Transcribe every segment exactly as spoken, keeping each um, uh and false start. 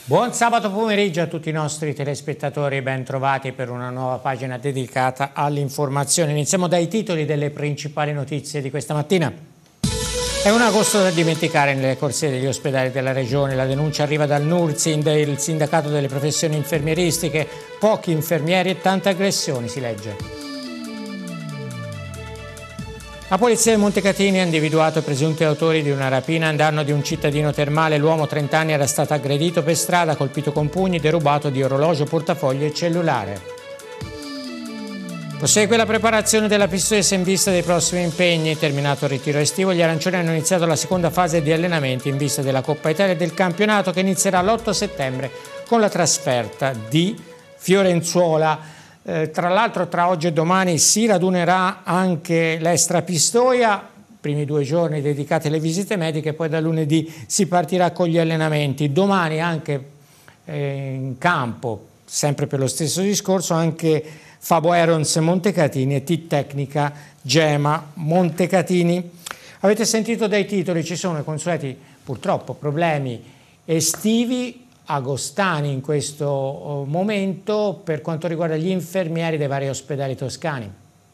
Buon sabato pomeriggio a tutti i nostri telespettatori, ben trovati per una nuova pagina dedicata all'informazione. Iniziamo dai titoli delle principali notizie di questa mattina. È un agosto da dimenticare nelle corsie degli ospedali della regione. La denuncia arriva dal NURSIND, il sindacato delle professioni infermieristiche. Pochi infermieri e tante aggressioni, si legge. La polizia di Montecatini ha individuato i presunti autori di una rapina in danno di un cittadino termale. L'uomo, trenta anni, era stato aggredito per strada, colpito con pugni, derubato di orologio, portafoglio e cellulare. Prosegue la preparazione della Pistoia in vista dei prossimi impegni. Terminato il ritiro estivo, gli arancioni hanno iniziato la seconda fase di allenamenti in vista della Coppa Italia e del campionato che inizierà l'otto settembre con la trasferta di Fiorenzuola. Eh, tra l'altro tra oggi e domani si radunerà anche l'Estra Pistoia, primi due giorni dedicati alle visite mediche, poi da lunedì si partirà con gli allenamenti. Domani anche eh, in campo, sempre per lo stesso discorso, anche Fabo Aerons Montecatini e T Tecnica Gema Montecatini. Avete sentito dai titoli, ci sono i consueti purtroppo problemi estivi agostani in questo momento per quanto riguarda gli infermieri dei vari ospedali toscani.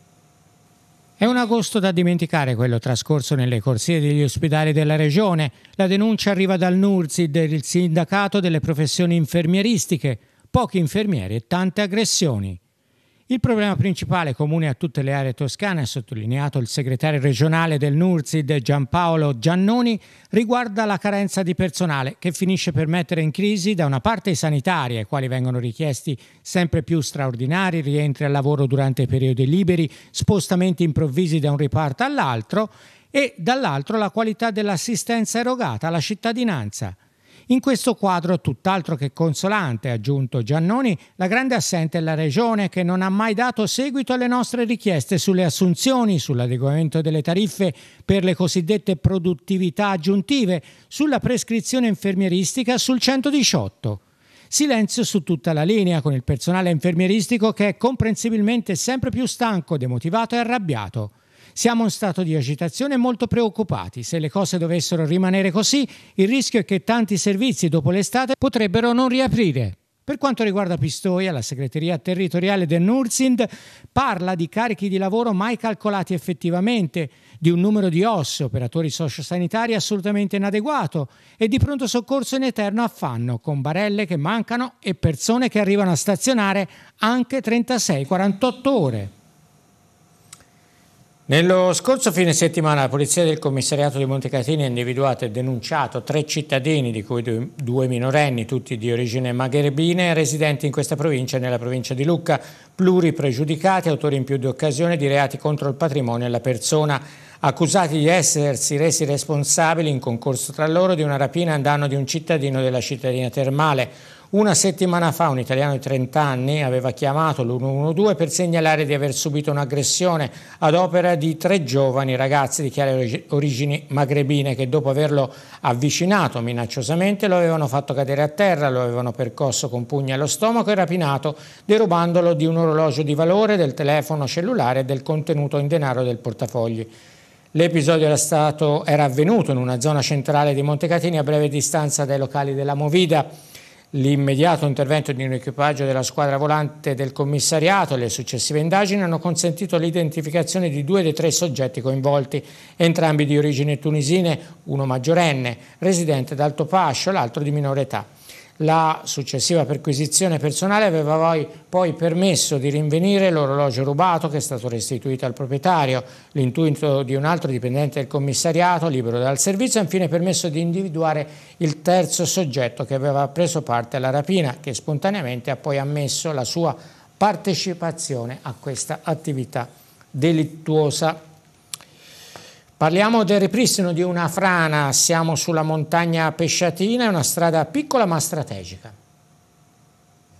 È un agosto da dimenticare quello trascorso nelle corsie degli ospedali della regione. La denuncia arriva dal NURSID, il sindacato delle professioni infermieristiche. Pochi infermieri e tante aggressioni. Il problema principale, comune a tutte le aree toscane, ha sottolineato il segretario regionale del NURSID Giampaolo Giannoni, riguarda la carenza di personale che finisce per mettere in crisi da una parte i sanitari, ai quali vengono richiesti sempre più straordinari, rientri al lavoro durante i periodi liberi, spostamenti improvvisi da un reparto all'altro e dall'altro la qualità dell'assistenza erogata alla cittadinanza. In questo quadro tutt'altro che consolante, ha aggiunto Giannoni, la grande assente è la Regione che non ha mai dato seguito alle nostre richieste sulle assunzioni, sull'adeguamento delle tariffe per le cosiddette produttività aggiuntive, sulla prescrizione infermieristica, sul centodiciotto. Silenzio su tutta la linea, con il personale infermieristico che è comprensibilmente sempre più stanco, demotivato e arrabbiato. Siamo in stato di agitazione e molto preoccupati. Se le cose dovessero rimanere così, il rischio è che tanti servizi dopo l'estate potrebbero non riaprire. Per quanto riguarda Pistoia, la segreteria territoriale del NURSID parla di carichi di lavoro mai calcolati effettivamente, di un numero di O S, operatori sociosanitari, assolutamente inadeguato e di pronto soccorso in eterno affanno, con barelle che mancano e persone che arrivano a stazionare anche trentasei quarantotto ore. Nello scorso fine settimana la polizia del commissariato di Montecatini ha individuato e denunciato tre cittadini, di cui due minorenni, tutti di origine magrebine, residenti in questa provincia e nella provincia di Lucca, pluripregiudicati, autori in più di occasione di reati contro il patrimonio e la persona, accusati di essersi resi responsabili in concorso tra loro di una rapina in danno di un cittadino della cittadina termale. Una settimana fa un italiano di trenta anni aveva chiamato l'uno uno due per segnalare di aver subito un'aggressione ad opera di tre giovani ragazzi di chiare origini magrebine che dopo averlo avvicinato minacciosamente lo avevano fatto cadere a terra, lo avevano percosso con pugni allo stomaco e rapinato, derubandolo di un orologio di valore, del telefono cellulare e del contenuto in denaro del portafogli. L'episodio era, stato, era avvenuto in una zona centrale di Montecatini a breve distanza dai locali della Movida. L'immediato intervento di un equipaggio della squadra volante del commissariato e le successive indagini hanno consentito l'identificazione di due dei tre soggetti coinvolti, entrambi di origine tunisine, uno maggiorenne, residente d'Alto Pascio, l'altro di minore età. La successiva perquisizione personale aveva poi, poi permesso di rinvenire l'orologio rubato che è stato restituito al proprietario, l'intuito di un altro dipendente del commissariato libero dal servizio e infine permesso di individuare il terzo soggetto che aveva preso parte alla rapina, che spontaneamente ha poi ammesso la sua partecipazione a questa attività delittuosa. Parliamo del ripristino di una frana, siamo sulla montagna Pesciatina, è una strada piccola ma strategica.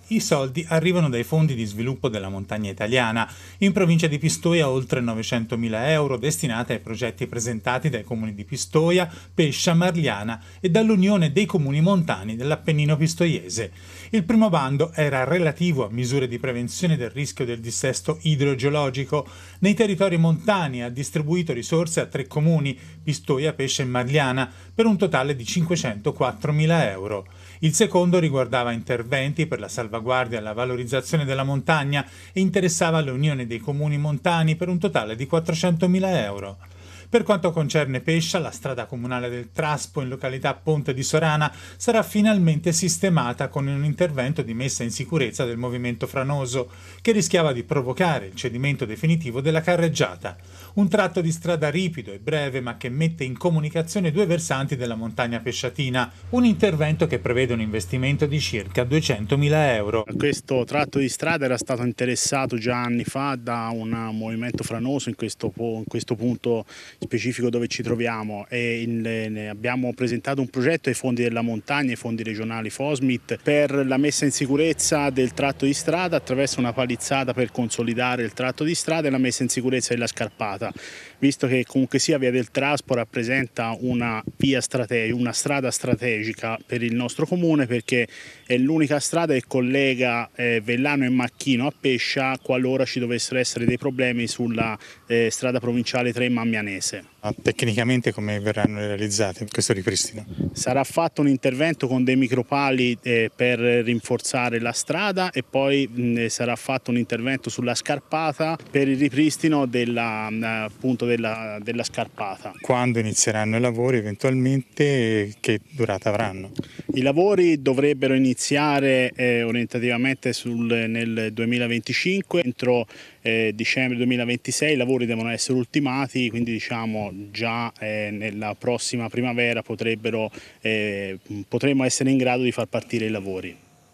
I soldi arrivano dai fondi di sviluppo della montagna italiana. In provincia di Pistoia oltre novecentomila euro destinati ai progetti presentati dai comuni di Pistoia, Pescia, Marliana e dall'Unione dei Comuni Montani dell'Appennino pistoiese. Il primo bando era relativo a misure di prevenzione del rischio del dissesto idrogeologico. Nei territori montani ha distribuito risorse a tre comuni, Pistoia, Pescia e Marliana, per un totale di cinquecentoquattromila euro. Il secondo riguardava interventi per la salvaguardia e la valorizzazione della montagna e interessava l'Unione dei Comuni Montani per un totale di quattrocentomila euro. Per quanto concerne Pescia, la strada comunale del Traspo in località Ponte di Sorana sarà finalmente sistemata con un intervento di messa in sicurezza del movimento franoso che rischiava di provocare il cedimento definitivo della carreggiata. Un tratto di strada ripido e breve ma che mette in comunicazione due versanti della montagna pesciatina, un intervento che prevede un investimento di circa duecentomila euro. Questo tratto di strada era stato interessato già anni fa da un movimento franoso in questo, in questo punto specifico dove ci troviamo e in, abbiamo presentato un progetto ai fondi della montagna, ai fondi regionali Fosmit, per la messa in sicurezza del tratto di strada attraverso una palizzata per consolidare il tratto di strada e la messa in sicurezza della scarpata, visto che comunque sia Via del Traspo rappresenta una via strategica, una strada strategica per il nostro comune, perché è l'unica strada che collega eh, Vellano e Macchino a Pescia qualora ci dovessero essere dei problemi sulla eh, strada provinciale tre Mammianese. Tecnicamente come verranno realizzati questo ripristino? Sarà fatto un intervento con dei micropali eh, per rinforzare la strada e poi mh, sarà fatto un intervento sulla scarpata per il ripristino della, appunto della, della scarpata. Quando inizieranno i lavori eventualmente, che durata avranno? I lavori dovrebbero iniziare eh, orientativamente sul, nel duemilaventicinque, entro eh, dicembre duemilaventisei i lavori devono essere ultimati, quindi diciamo già eh, nella prossima primavera potrebbero, eh, potremmo essere in grado di far partire i lavori.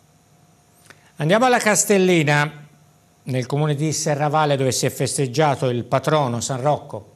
Andiamo alla Castellina, nel comune di Serravalle, dove si è festeggiato il patrono San Rocco.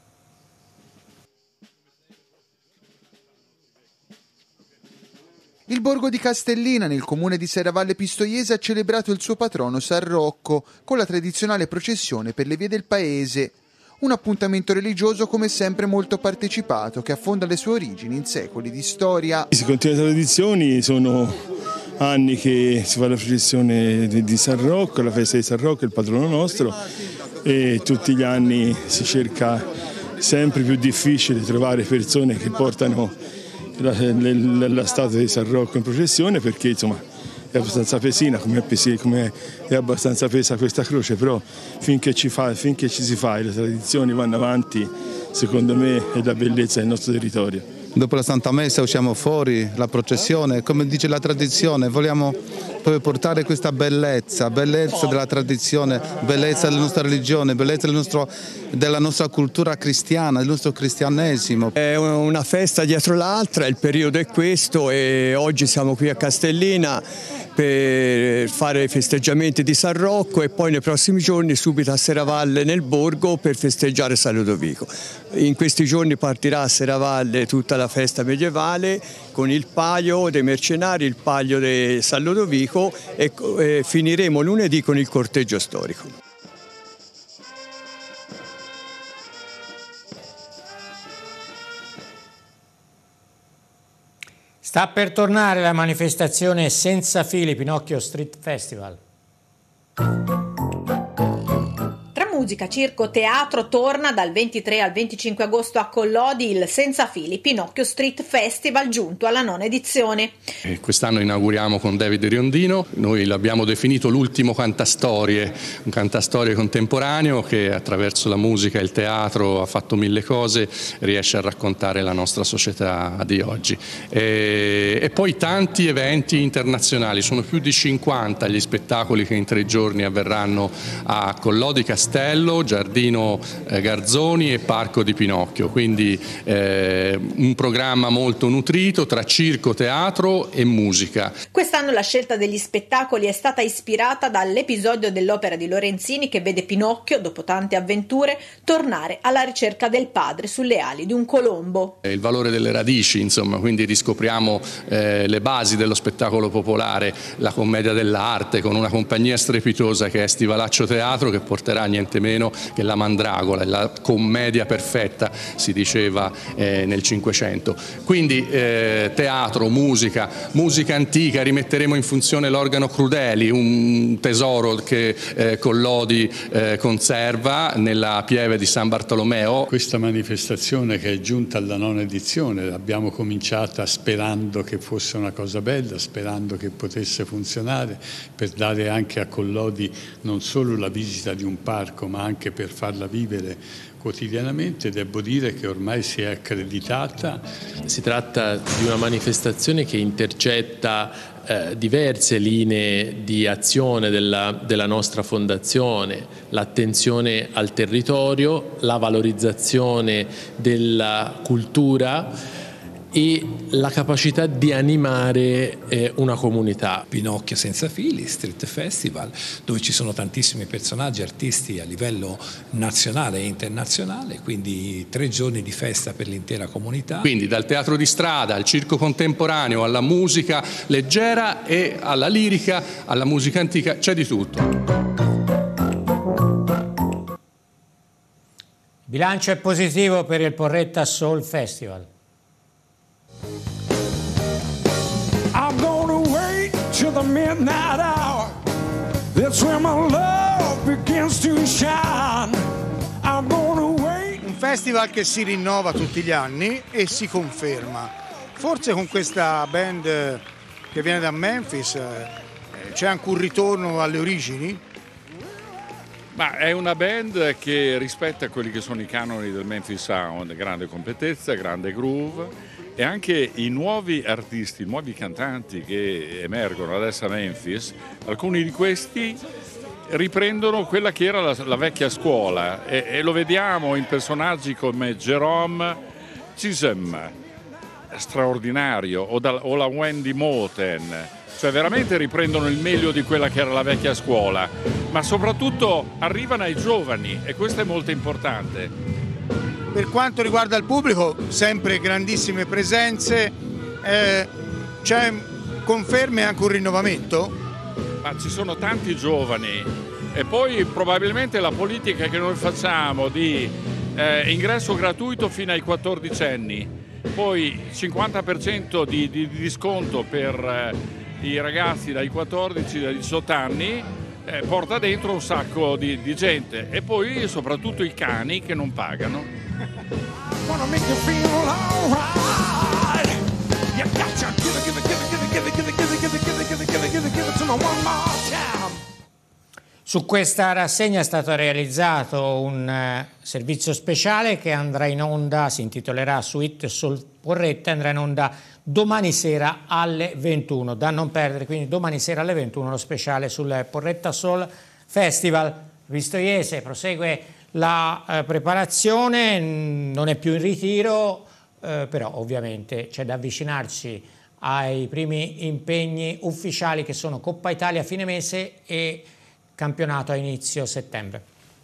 Il borgo di Castellina, nel comune di Serravalle Pistoiese, ha celebrato il suo patrono San Rocco con la tradizionale processione per le vie del paese. Un appuntamento religioso come sempre molto partecipato, che affonda le sue origini in secoli di storia. Si continua le tradizioni, sono anni che si fa la processione di San Rocco, la festa di San Rocco, il patrono nostro, e tutti gli anni si cerca sempre più difficile trovare persone che portano la, la, la statua di San Rocco in processione, perché insomma è abbastanza pesina, come è, pesi, come è abbastanza pesa questa croce, però finché ci, fa, finché ci si fa e le tradizioni vanno avanti, secondo me è la bellezza del nostro territorio. Dopo la Santa Messa usciamo fuori, la processione, come dice la tradizione, vogliamo proprio portare questa bellezza, bellezza della tradizione, bellezza della nostra religione, bellezza del nostro, della nostra cultura cristiana, del nostro cristianesimo. È una festa dietro l'altra, il periodo è questo e oggi siamo qui a Castellina per fare i festeggiamenti di San Rocco e poi nei prossimi giorni subito a Serravalle nel borgo per festeggiare San Ludovico. In questi giorni partirà a Serravalle tutta la festa medievale con il palio dei mercenari, il palio di San Ludovico e, e finiremo lunedì con il corteggio storico. Sta per tornare la manifestazione Senza Fili Pinocchio Street Festival. Musica, circo, teatro torna dal ventitré al venticinque agosto a Collodi il Senza Fili Pinocchio Street Festival, giunto alla nona edizione. E quest'anno inauguriamo con David Riondino, noi l'abbiamo definito l'ultimo cantastorie, un cantastorie contemporaneo che attraverso la musica e il teatro ha fatto mille cose, riesce a raccontare la nostra società di oggi. E, e poi tanti eventi internazionali, sono più di cinquanta gli spettacoli che in tre giorni avverranno a Collodi Castello, Castello, Giardino eh, Garzoni e Parco di Pinocchio, quindi eh, un programma molto nutrito tra circo, teatro e musica. Quest'anno la scelta degli spettacoli è stata ispirata dall'episodio dell'opera di Lorenzini che vede Pinocchio, dopo tante avventure, tornare alla ricerca del padre sulle ali di un colombo. Il valore delle radici, insomma, quindi riscopriamo eh, le basi dello spettacolo popolare, la commedia dell'arte con una compagnia strepitosa che è Stivalaccio Teatro, che porterà niente meno che la Mandragola, la commedia perfetta si diceva eh, nel Cinquecento. Quindi eh, teatro, musica, musica antica, rimetteremo in funzione l'organo Crudeli, un tesoro che eh, Collodi eh, conserva nella pieve di San Bartolomeo. Questa manifestazione che è giunta alla nona edizione l'abbiamo cominciata sperando che fosse una cosa bella, sperando che potesse funzionare per dare anche a Collodi non solo la visita di un parco ma anche per farla vivere quotidianamente. Devo dire che ormai si è accreditata. Si tratta di una manifestazione che intercetta eh, diverse linee di azione della, della nostra fondazione, l'attenzione al territorio, la valorizzazione della cultura e la capacità di animare eh, una comunità. Pinocchio senza fili, Street Festival, dove ci sono tantissimi personaggi, artisti a livello nazionale e internazionale, quindi tre giorni di festa per l'intera comunità. Quindi dal teatro di strada al circo contemporaneo alla musica leggera e alla lirica, alla musica antica, c'è di tutto. Il bilancio è positivo per il Porretta Soul Festival. I'm gonna wait till the midnight hour. That's when my love begins to shine. I'm gonna wait. Un festival che si rinnova tutti gli anni e si conferma. Forse con questa band che viene da Memphis c'è anche un ritorno alle origini? Ma è una band che rispetta quelli che sono i canoni del Memphis Sound, grande competenza, grande groove. E anche i nuovi artisti, i nuovi cantanti che emergono adesso a Memphis, alcuni di questi riprendono quella che era la, la vecchia scuola e, e lo vediamo in personaggi come Jerome Chisholm, straordinario, o, da, o la Wendy Moten, cioè veramente riprendono il meglio di quella che era la vecchia scuola, ma soprattutto arrivano ai giovani e questo è molto importante. Per quanto riguarda il pubblico, sempre grandissime presenze, eh, c'è conferme anche un rinnovamento? Ma ci sono tanti giovani e poi probabilmente la politica che noi facciamo di eh, ingresso gratuito fino ai quattordicenni, poi cinquanta per cento di, di, di sconto per eh, i ragazzi dai quattordici ai diciotto anni, eh, porta dentro un sacco di, di gente e poi soprattutto i cani che non pagano. Wanna make you feel alright. You gotcha. Give it, give it, give it, give it, give it, give it, give it, give it, give it, give it, give it, give it to me one more time. Su questa rassegna è stato realizzato un uh, servizio speciale che andrà in onda, si intitolerà Suite Soul Porretta, andrà in onda domani sera alle ventuno, da non perdere, quindi domani sera alle ventuno lo speciale sul Porretta Soul Festival. Pistoiese prosegue la eh, preparazione, non è più in ritiro, eh, però ovviamente c'è da avvicinarsi ai primi impegni ufficiali che sono Coppa Italia a fine mese e campionato a inizio settembre.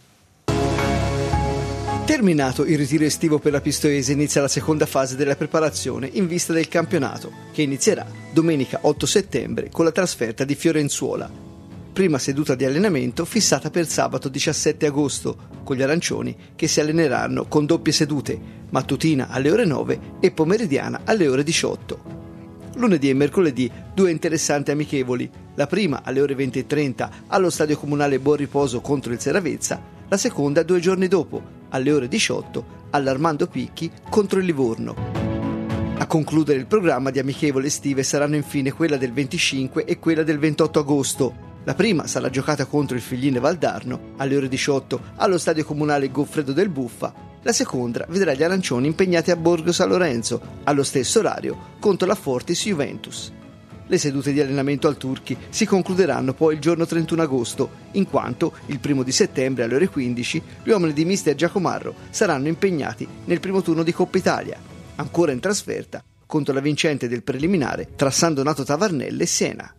Terminato il ritiro estivo per la Pistoiese, inizia la seconda fase della preparazione in vista del campionato, che inizierà domenica otto settembre con la trasferta di Fiorenzuola. Prima seduta di allenamento fissata per sabato diciassette agosto, con gli arancioni che si alleneranno con doppie sedute, mattutina alle ore nove e pomeridiana alle ore diciotto. Lunedì e mercoledì due interessanti amichevoli, la prima alle ore venti e trenta allo Stadio Comunale Buon Riposo contro il Seravezza, la seconda due giorni dopo, alle ore diciotto, all'Armando Picchi contro il Livorno. A concludere il programma di amichevoli estive saranno infine quella del venticinque e quella del ventotto agosto. La prima sarà giocata contro il Figline Valdarno alle ore diciotto allo Stadio Comunale Goffredo del Buffa. La seconda vedrà gli arancioni impegnati a Borgo San Lorenzo allo stesso orario contro la Fortis Juventus. Le sedute di allenamento al Turchi si concluderanno poi il giorno trentuno agosto, in quanto il primo di settembre alle ore quindici gli uomini di mister Giacomarro saranno impegnati nel primo turno di Coppa Italia, ancora in trasferta contro la vincente del preliminare tra San Donato Tavarnelle e Siena.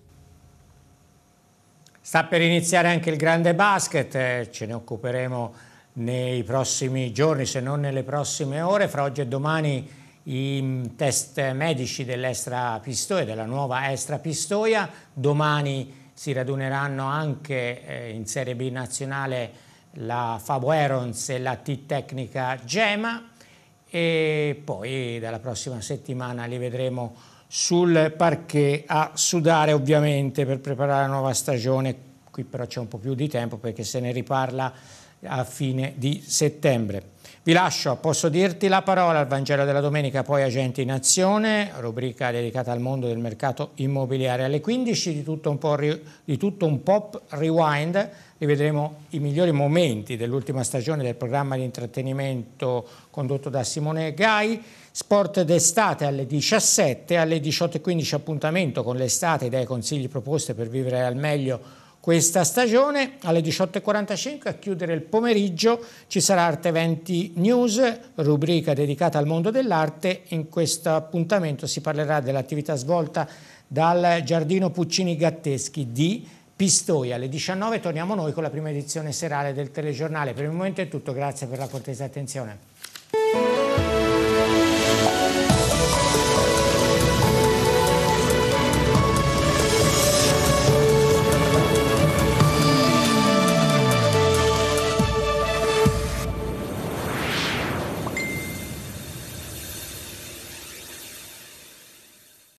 Sta per iniziare anche il grande basket, eh, ce ne occuperemo nei prossimi giorni, se non nelle prossime ore. Fra oggi e domani i test medici dell'Estra Pistoia, della nuova Estra Pistoia. Domani si raduneranno anche eh, in Serie B nazionale la Fabo Herons e la T-Tecnica Gema, e poi dalla prossima settimana li vedremo sul parquet a sudare, ovviamente, per preparare la nuova stagione. Qui però c'è un po' più di tempo perché se ne riparla a fine di settembre. Vi lascio, posso dirti la parola, al Vangelo della Domenica, poi Agenti in Azione, rubrica dedicata al mondo del mercato immobiliare. Alle quindici di tutto un po' di tutto un pop rewind, rivedremo i migliori momenti dell'ultima stagione del programma di intrattenimento condotto da Simone Gai. Sport d'estate alle diciassette, alle diciotto e quindici appuntamento con l'estate, idee e consigli proposte per vivere al meglio questa stagione. Alle diciotto e quarantacinque, a chiudere il pomeriggio, ci sarà Arte venti News, rubrica dedicata al mondo dell'arte. In questo appuntamento si parlerà dell'attività svolta dal Giardino Puccini Gatteschi di Pistoia. Alle diciannove torniamo noi con la prima edizione serale del telegiornale. Per il momento è tutto, grazie per la cortese attenzione.